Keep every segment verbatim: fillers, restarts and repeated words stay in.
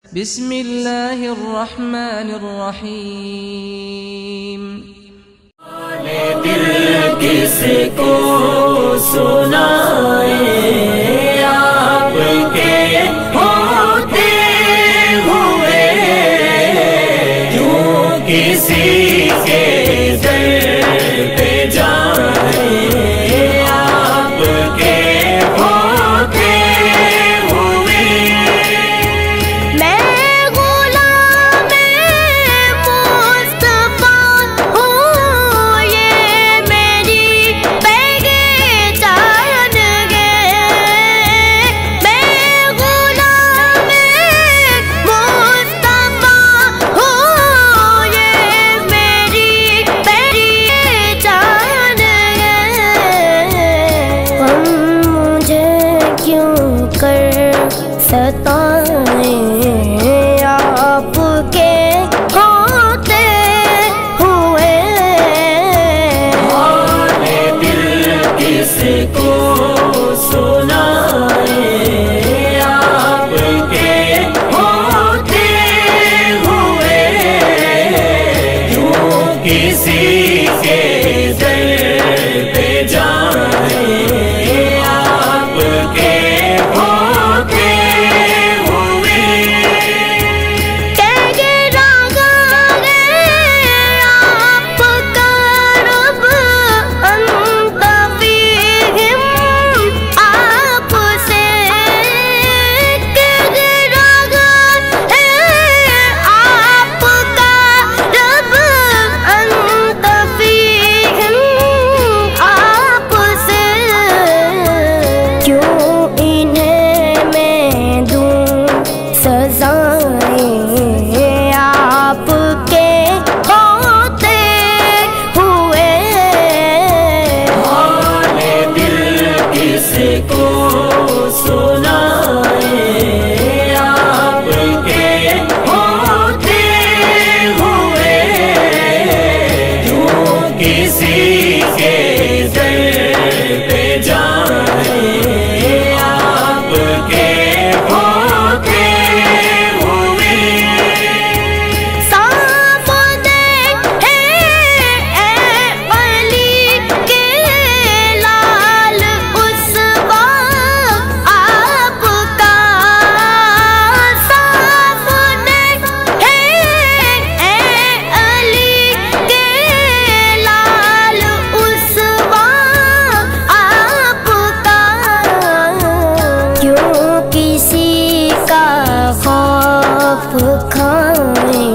बिस्मिल्लाहिर्रहमानिर्रहीम। दिल किसको सुनाए आपके होते हुए, क्यों किसी के दर पे जाए आपके होते हुए। मैं गुलाम मुस्तफा हूँ, ये मेरी पहचान है। मैं गुलाम मुस्तफा हूँ, ये मेरी पहचान है। हम मुझे क्यों कर सताए आपके होते हुए। हाले दिल किसको सुनाए आपके होते हुए, क्यों किसी के दर पे जाए आपके होते हुए। कह रागा है आपका रब अंत फीहिम आपसे। कह रागा है आपका रब अंत फीहिम आपसे। क्यों इन्हें मैं दूं सजाएं आपके होते हुए। हाले दिल किसको सुनाए आपके होते हुए, क्यों किसी के दर पे जाए आपके होते हुए। सामने है ए अली के लाल उसवा आपका। सामने है ए अली के लाल उसवा आपका। क्यों किसी का खौफ खाए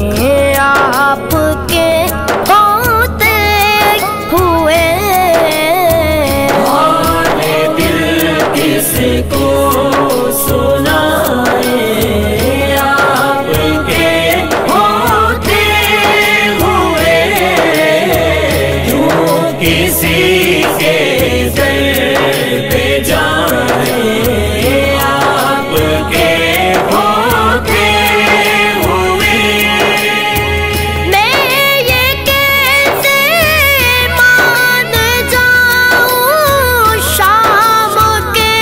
आपके होते हुए। हाले दिल किसको सुनाए आपके होते हुए, क्यों किसी के दर पे जाए आपके होते हुए। मैं ये कैसे मान जाऊं शाम के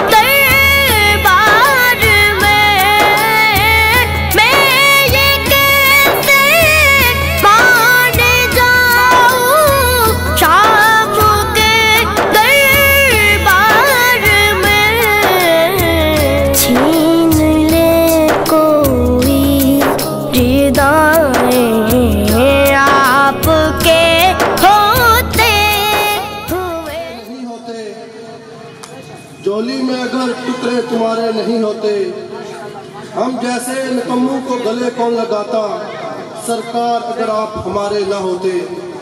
दरबार में। मैं ये कैसे मान जाऊं शाम के दरबार में। छीन ले कोई रिदाएं आपके होते हुए। नहीं होते जोली में अगर टुकड़े तुम्हारे नहीं होते, हम जैसे निकम्मों को गले कौन लगाता, सरकार अगर आप हमारे ना होते।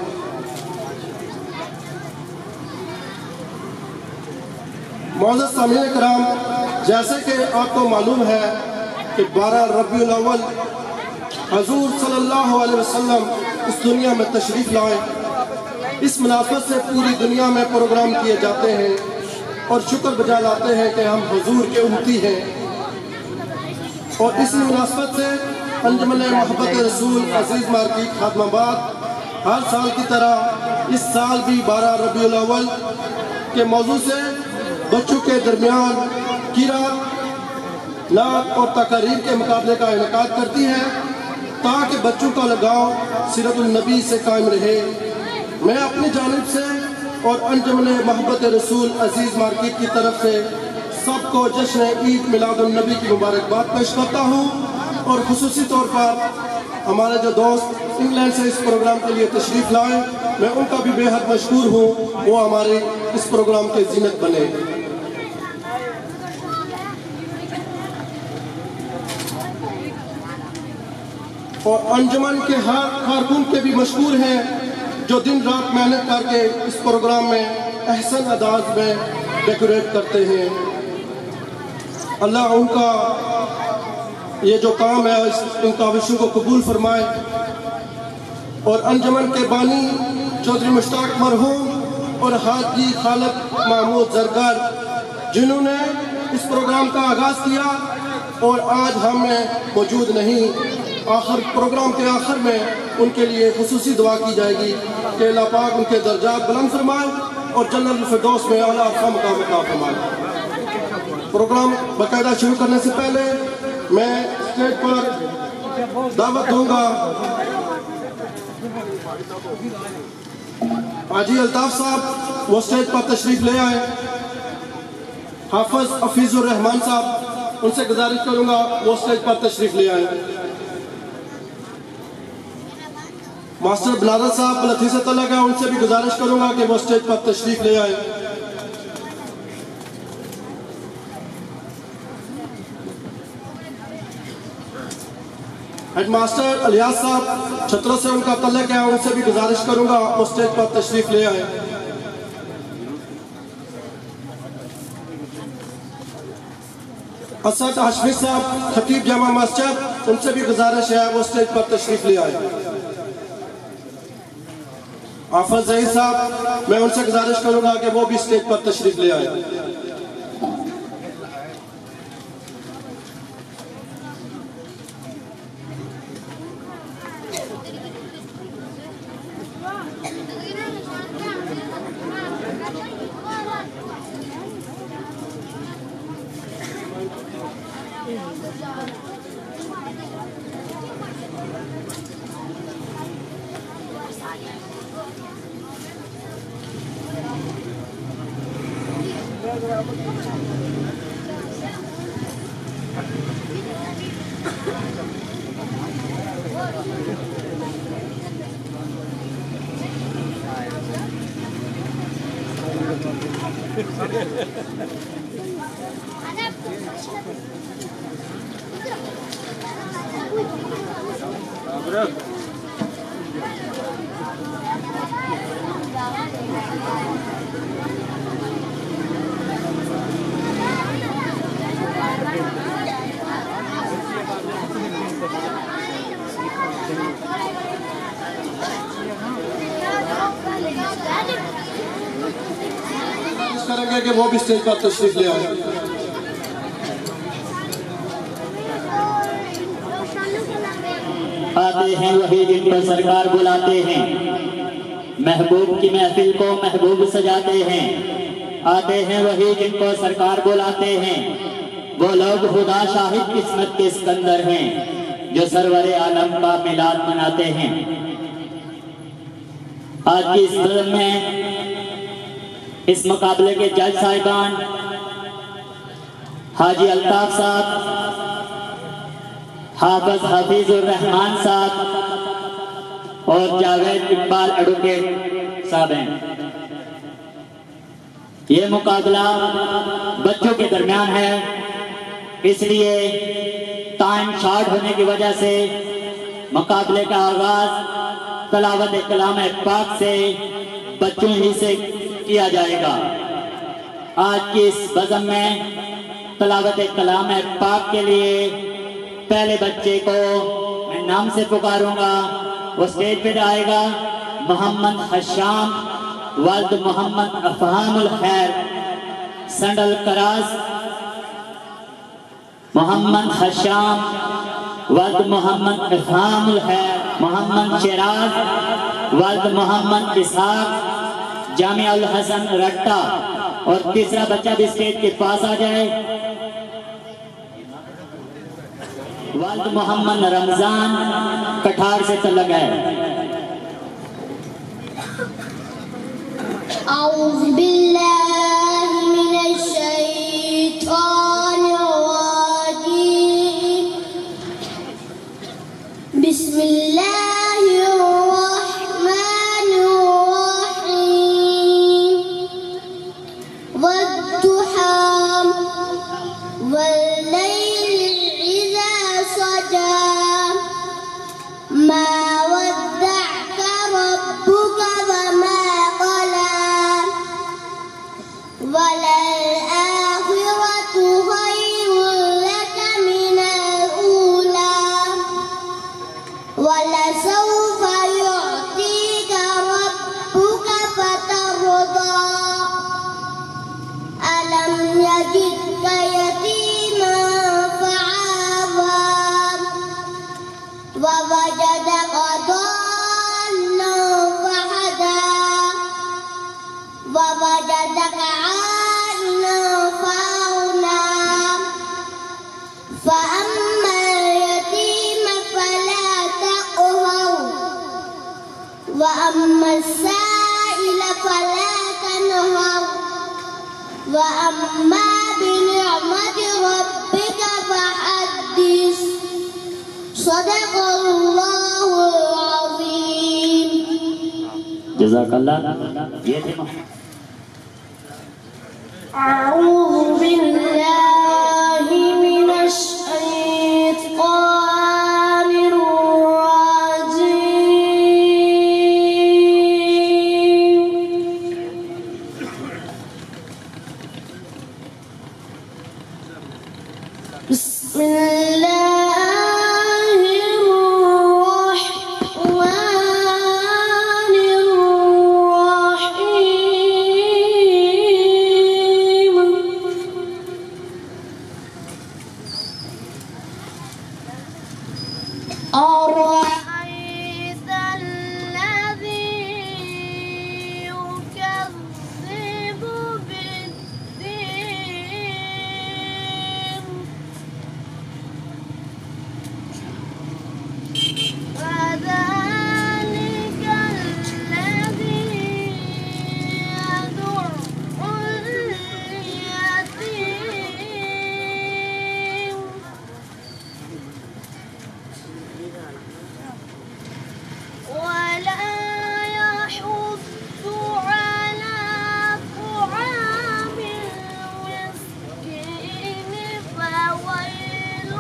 मौजूद सामीन कराम, जैसे कि आपको मालूम है कि बारह रबीउल अव्वल हजूर सल्लल्लाहु अलैहि वसल्लम इस दुनिया में तशरीफ़ लाए। इस मुनाफत से पूरी दुनिया में प्रोग्राम किए जाते हैं और शुक्र बजा लाते हैं कि हम हुजूर के उम्मती हैं। और इसी मुनासबत से अंजुमन मोहब्बत रसूल अजीज़ मार्केट खादमाबाद हर साल की तरह इस साल भी बारह रबीउल अव्वल के मौजू से बच्चों के दरमियान कीरात नात और तकारीर के मुकाबले का इनेकाद करती है ताकि बच्चों का लगाव सीरतुल नबी से कायम रहे। मैं अपनी जानिब से और अंजुमन मोहब्बत रसूल अजीज़ मार्केट की तरफ से सबको जश्न ईद मिलादुन नबी की मुबारकबाद पेश करता हूँ और खुसूसी तौर पर हमारे जो दोस्त इंग्लैंड से इस प्रोग्राम के लिए तशरीफ़ लाए, मैं उनका भी बेहद मशहूर हूँ, वो हमारे इस प्रोग्राम के जीनत बने। और अंजुमन के हर कारकुन के भी मशहूर हैं जो दिन रात मेहनत करके इस प्रोग्राम में अहसन अंदाज में डेकोरेट करते हैं। अल्लाह उनका ये जो काम है इन काविशों को कबूल फरमाए। और अंजुमन के बानी चौधरी मुश्ताक मरहूम और हाजी खालिद महमूद जरगर जिन्होंने इस प्रोग्राम का आगाज़ किया और आज हम में मौजूद नहीं, आखिर प्रोग्राम के आखिर में उनके लिए खुसूसी दुआ की जाएगी कि अल्लाह पाक उनके दर्जात बुलंद फरमाए और जन्नतुल फिरदौस में आला मकाम अता फरमाए। प्रोग्राम बाकायदा शुरू करने से पहले मैं स्टेज पर दावत दूंगा हाजी अल्ताफ साहब, वो स्टेज पर तशरीफ ले आए। हाफिज हफीजुर रहमान साहब, उनसे गुजारिश करूंगा वो स्टेज पर तशरीफ ले आए। मास्टर बिलावल साहब लथी से तलक है, उनसे भी गुजारिश करूंगा कि वो स्टेज पर तशरीफ ले आए। हेडमास्टर अलियास साहब छत्रों से उनका तल्लक है, उनसे भी गुजारिश करूंगा वो स्टेज पर तशरीफ ले आए। असद हाशमी साहब खतीब जामा मस्जिद, उनसे भी गुजारिश है वो स्टेज पर तशरीफ ले आए। आफत जहीर साहब, मैं उनसे गुजारिश करूंगा कि वो भी स्टेज पर तशरीफ ले आए। करेंगे कि वो भी स्टेज पर तशरीफ ले आए। आते हैं वही जिनको सरकार बुलाते हैं, महबूब की महफिल को महबूब सजाते हैं। आते हैं वही जिनको सरकार बुलाते हैं, वो लोग खुदा शाहिद किस्मत के सिकंदर हैं जो सरवरे आलम का मिलाद मनाते हैं। आज की इस फिल्म में इस मुकाबले के जज साहिबान हाजी अल्ताफ साहब, हाफिज हफीजुर रहमान साहब और जावेद इकबाल एडवोकेट साहब हैं। ये मुकाबला बच्चों के दरमियान है, इसलिए टाइम शॉर्ट होने की वजह से मुकाबले का आगाज तलावत कलाम पाक से बच्चों ही से किया जाएगा। आज की इस बज़म में तलावत कलाम पाक के लिए पहले बच्चे को मैं नाम से पुकारूंगा, वो स्टेज पे आएगा। मोहम्मद हशाम वल्द मोहम्मद अफहामुल खैर संडल करास। मोहम्मद हशाम वल्द मोहम्मद अफहामुल खैर। मोहम्मद शिराज वल्द मोहम्मद इसहाक जामिया उल हसन रट्टा। और तीसरा बच्चा भी स्टेज के पास आ जाए। वालिद मोहम्मद रमजान कठार से तलक है। أعوذ بالله من الشيطان الرجيم بسم الله الرحمن الرحيم والضحى والليل إذا سجى ما ودعك ربك وما وللآخرة خير لك من الأولى ولسوف يعطيك ربك فترضى ألم يجدك يتيما فآوى ووجدك ضالا فهدى ووجدك فأما اليتيم فلا تقهر وأما السائل فلا تنهر وأما بنعمة ربك فحدث صدق الله العظيم जज़ाकल्लाह। ये थे أعوذ بالله من الشيطان الرجيم بسم الله الرحمن الرحيم أرأيت الذي يكذب بالدين فذلك الذي يدع اليتيم ولا يحض على طعام المسكين فويل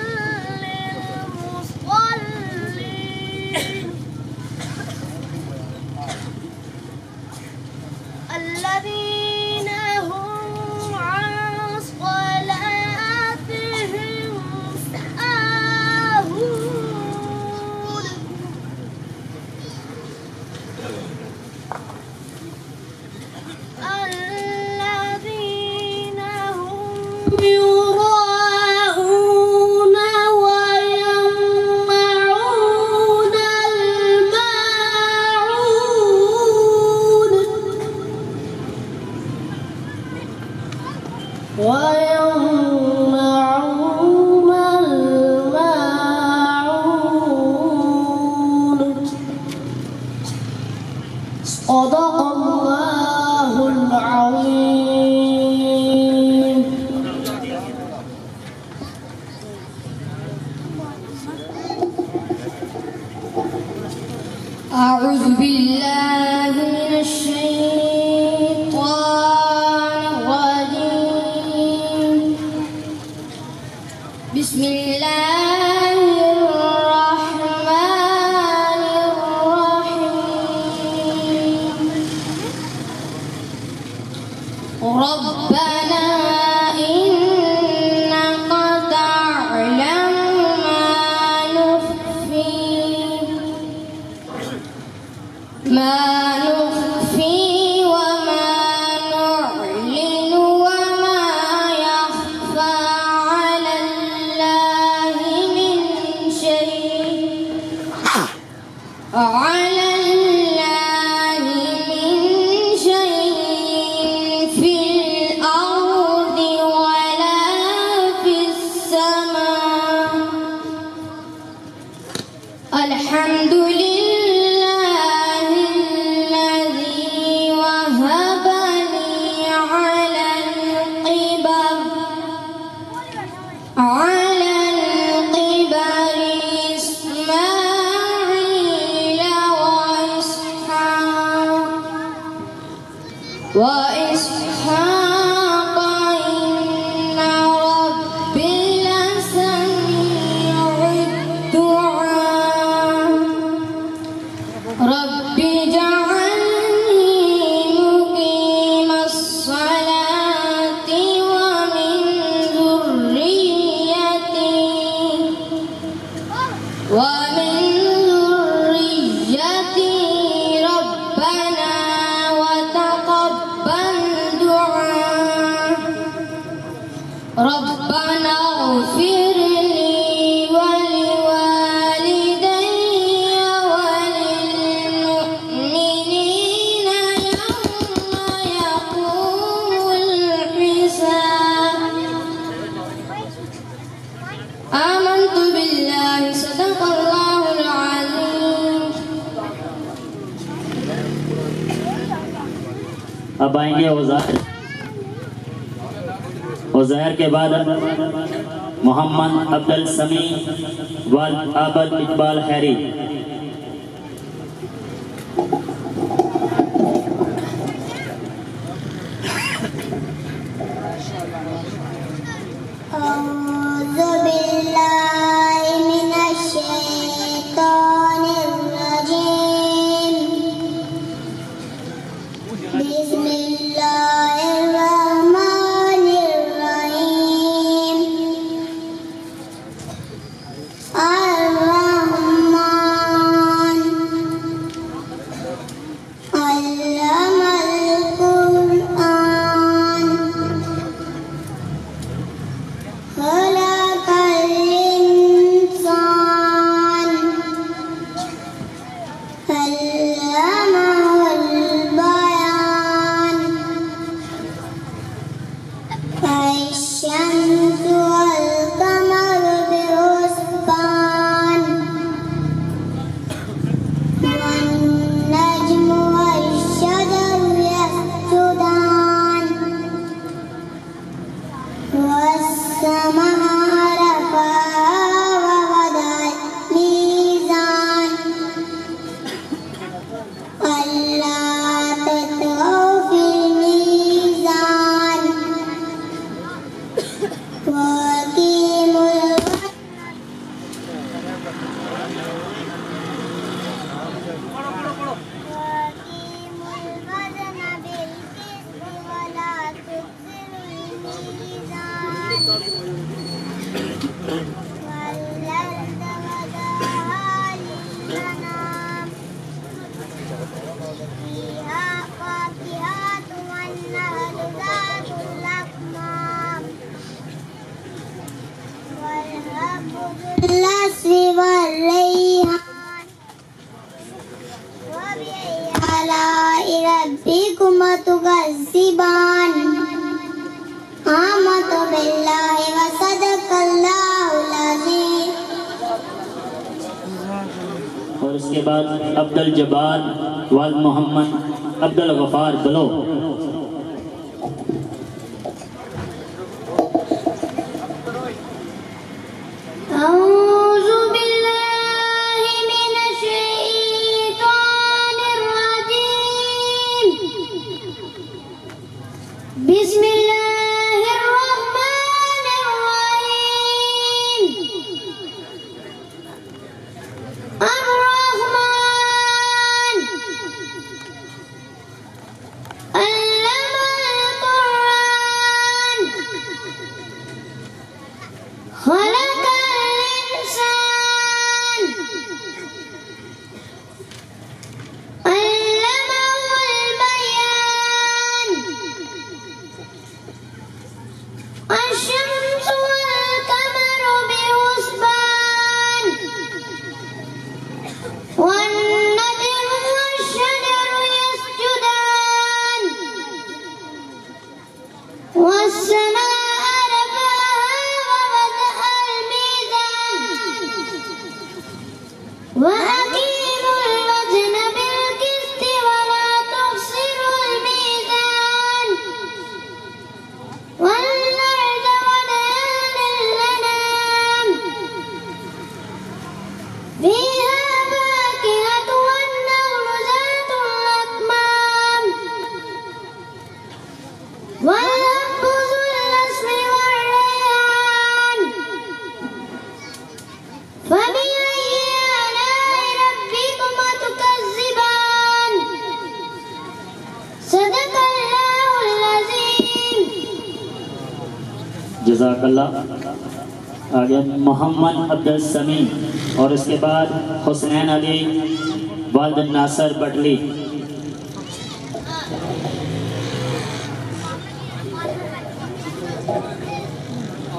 للمصلين الذين هم عن صلاتهم ساهون الذين هم يراءون ويمنعون الماعون ويمنعون الماعون صدق الله العظيم. أعوذ بالله من الشيطان الرجيم بسم الله الرحمن الرحيم ربنا إنك تعلم ما نخفي ما نخفي وما نعلن وما يخفى على الله रब्बना ग़फ़िरली वलिवालिदैय वलिलमुअ्मिनीना यौमा यक़ूमुल हिसाब। आमन्तु बिल्लाहि सदक़ल्लाहुल अज़ीम। अब आएंगे उज़ैर। उज़ैर के बाद मोहम्मद अब्दुल समी वल आबद इकबाल खैरी। अऊज़ु बिल्लाहि मिनश शैतानिर रजीम। बिस्मिल्लाहिर रहमानिर रहीम। अर्रहमान अल्लमल कुरआन। खलक़ल इंसान अल्लमहुल बयान। अश-शम्सु वल क़मरु बिहुस्बान। वन-नज्मु वश-शजरु यसजुदान। वस्समाअ रफ़अहा ववदअल मीज़ान। अल्ला ततग़ौ फ़िल मीज़ान। वअक़ीमुल वज़न बिल-क़िस्ति वला तुख़्सिरुल मीज़ान। वल-अर्ज़ वदअहा लिल-अनाम। फ़ीहा फ़ाकिहतुन वन-नख़्लु ज़ातुल अक्माम। वल-हब्बु ज़ुल-अस्फ़ि वर-रैहान। वबिअय्यि आलाइ रब्बिकुमा तुकज़्ज़िबान। आमन्तु बिल्लाहि व सदक़ल्लाहुल अज़ीम। और उसके बाद अब्दुल जब्बार वल मोहम्मद अब्दुल गफ़ार बलो। अऊज़ु बिल्लाहि मिनश शैतानिर रजीम। बिस्मिल्लाहिर रहमानिर रहीम। अर्रहमान अल्लमल कुरआन। खलक़ल इंसान अल्लमहुल बयान। अश-शम्सु वल क़मरु बिहुस्बान। वन-नज्मु वश-शजरु यसजुदान। वस्समाअ रफ़अहा ववदअल मीज़ान। वअक़ीमुल वज़न बिल-क़िस्ति वला तुख़्सिरुल मीज़ान। वल-अर्ज़ वदअहा लिल-अनाम। फ़ीहा फ़ाकिहतुन वन-नख़्लु ज़ातुल अक्माम। वल-हब्बु ज़ुल-अस्फ़ि वर-रैहान। फबिअय्यि आलाइ रब्बिकुमा तुकज़्ज़िबान। सदक़ल्लाहुल अज़ीम। जज़ाकल्लाह। आगे मोहम्मद अब्दुल समी और उसके बाद हुसैन अली वालिद नासर बटली।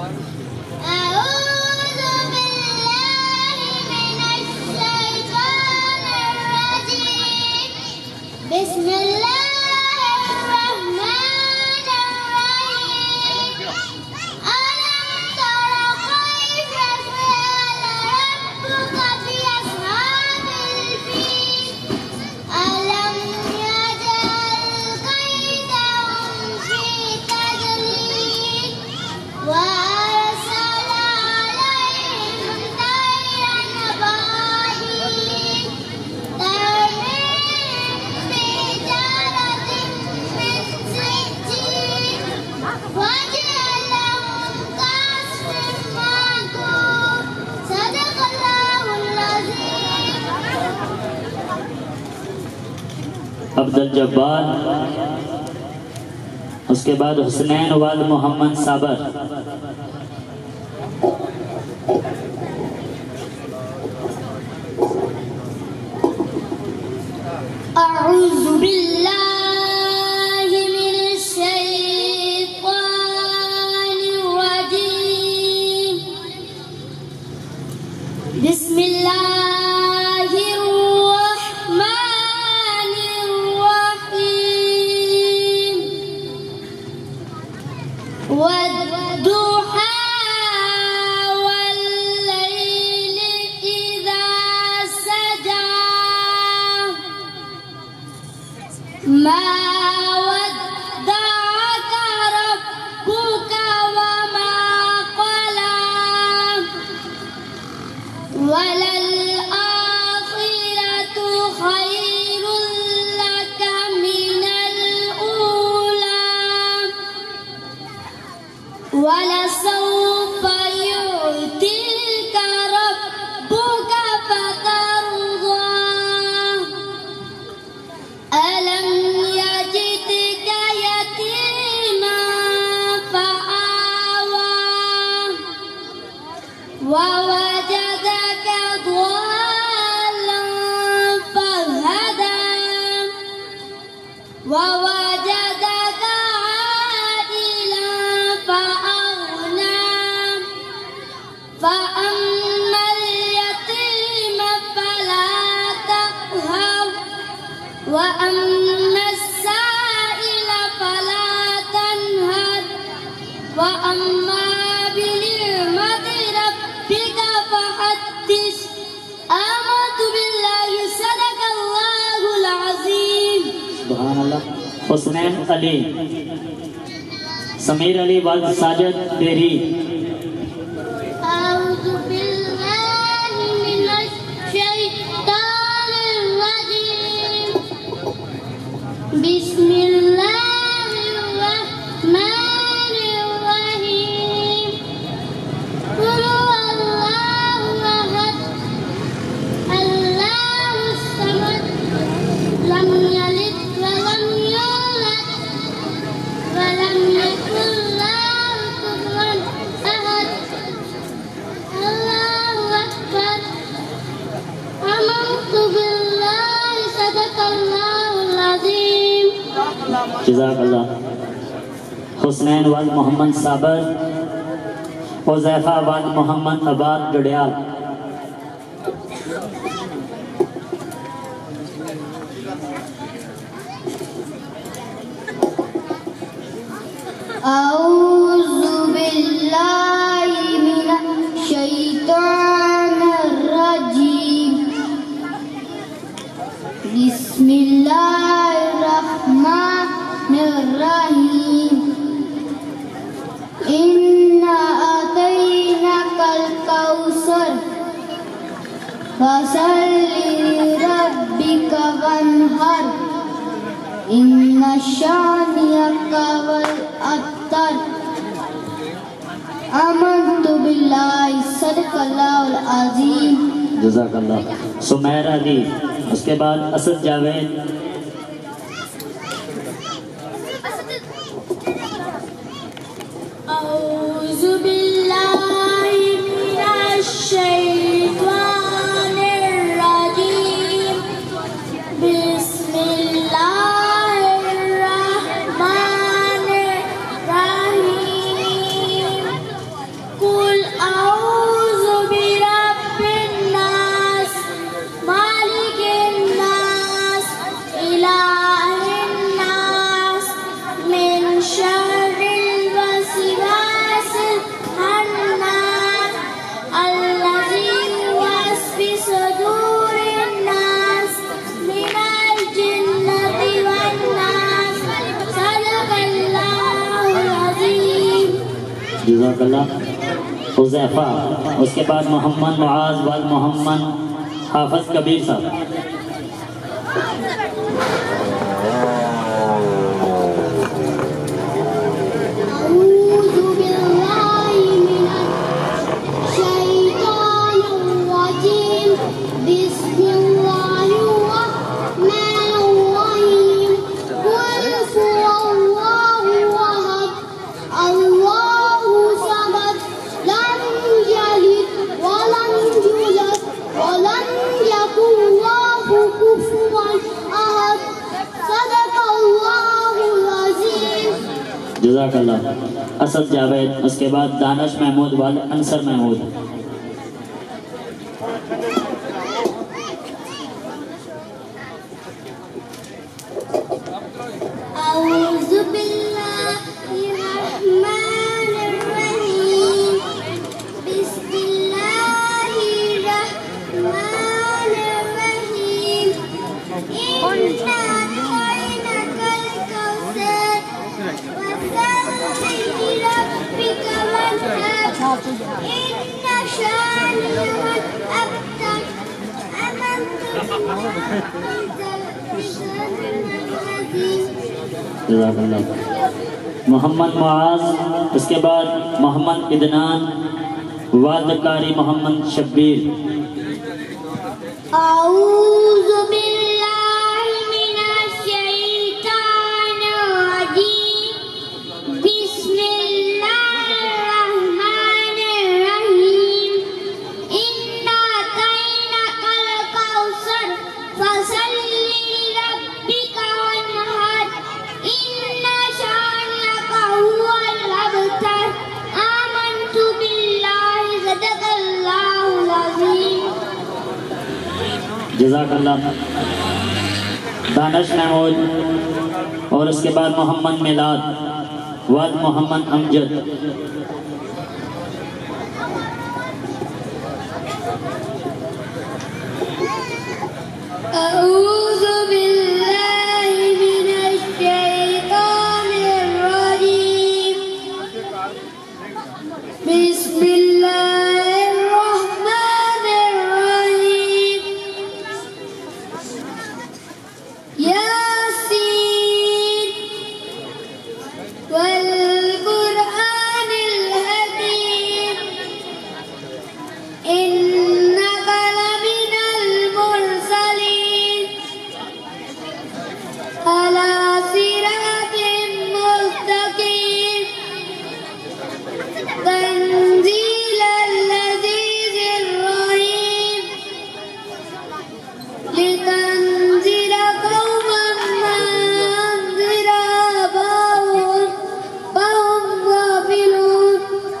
أعوذ بالله من الشيطان الرجيم بسم الله الرحمن الرحيم ألم تر كيف فعل ربك بأصحاب الفيل ألم يجعل كيدهم في تضليل وأرسل عليهم طيرا أبابيل ترميهم بحجارة من سجيل وجعلهم كعصف مأكول صدق الله العظيم. अब्दुल जब्बार, उसके बाद हुसनैन वाल मोहम्मद साबर। أعوذ بالله من الشيطان الرجيم بسم الله الرحمن الرحيم والضحى والليل إذا سجى ما ودعك ربك وما قلى وللآخرة خير لك من الأولى ولسوف يعطيك ربك فترضى ألم يجدك يتيما فآوى ووجدك ضالا فهدى ووجدك عائلا فأغنى فأما اليتيم فلا تقهر وأما السائل فلا تنهر وأما بنعمة ربك فحدث آمنت بالله صدق الله العظيم. सुभान अल्लाह। हुसनैन अली, समीर अली वाल साजिद तेरी। أعوذ بالله من الشيطان الرجيم بسم الله الرحمن الرحيم قل هو الله أحد الله الصمد لم يلد ولم يولد ولم يكن له كفوا أحد الله أكبر آمنت بالله صدق الله العظيم. जज़ाकल्लाह। हुसनैन वाल मोहम्मद साबर, हुज़ैफा वाल मोहम्मद अबाद गडियाल। أعوذ بالله من الشيطان الرجيم بسم الله الرحمن الرحيم إنا أعطيناك الكوثر فصل لربك وانحر إن شانئك والأبतर आमन्तु बिल्लाहि सदक़ल्लाहुल अज़ीम। जज़ाकल्लाह। सुमैर अली, उसके बाद असद जावेद। औज़ु बिल्लाहि मिनश शैतानिर रजीम बिस्मिल्लाहिर रहमानिर रहीम जज़ाकल्लाह। हुज़ैफा, उसके बाद मोहम्मद मुआज़ वल मोहम्मद हाफिज़ कबीर साहब। जज़ाकल्लाह। असद जावेद, उसके बाद दानिश महमूद वाल अंसर महमूद। मोहम्मद मुआज़, उसके बाद मोहम्मद इदनान वादकारी मोहम्मद शब्बीर। आऊज़ु बिल्लाहि मिनश शैतानिर रजीम। बिस्मिल्लाहिर रहमानिर रहीम। इन्ना अतैनाकल कौसर फसल्लि लिरब्बिका वन्हर। इन्ना शानिअका हुवल अबतर। आमन्तु बिल्लाहि सदक़ल्लाहुल अज़ीम। जज़ाकल्लाह। दानिश महमूद और उसके बाद मोहम्मद मिलाद वाद मोहम्मद अमजद। अऊज़ु बिल्लाहि मिनश शैतानिर रजीम। बिस्मिल्लाहिर रहमानिर रहीम। यासीन वल कुरआनिल हकीम। इन्नका लमिनल मुरसलीन अला सिरातिम मुस्तकीम। तंजीलल अज़ीज़िर रहीम। लितंज़िरा कौमन मा अंज़िरा आबाहुम फहुम गाफिलून।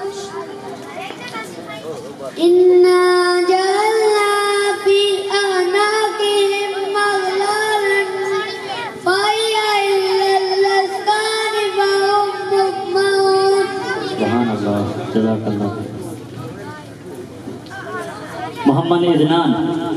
इन्ना जअलना फी अनाक़िहिम मग़लालन फ़हिया इलल अज़क़ानि फ़हुम मुक़महून। सुभान अल्लाह। जज़ाकल्लाह। मोहम्मद इदनान